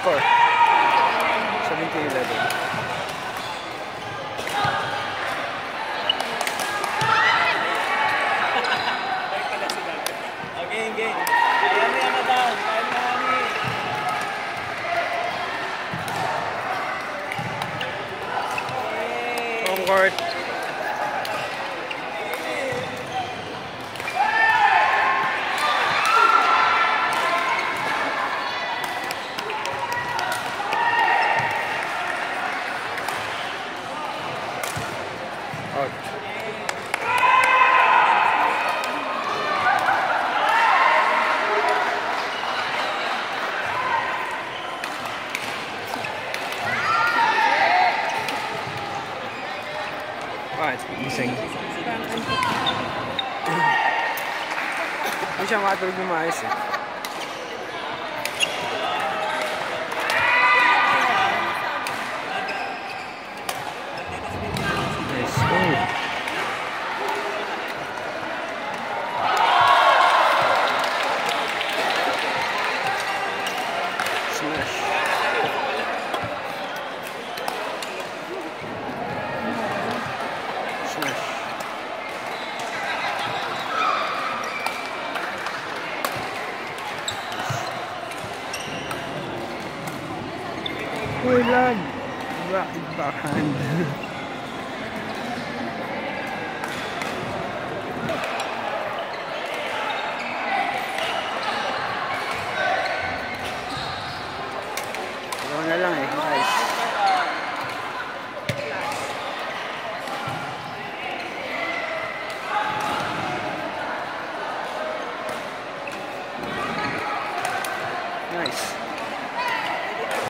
score. 17-11. Game. Kaya mo yan na down. Kaya mo yan. Home court. Out. It's missing. Hindi siya makatulog ng maayos eh. Nice. Oh. Smash. Uy, lag! Bakit backhand? Ito na lang eh, guys. Nice.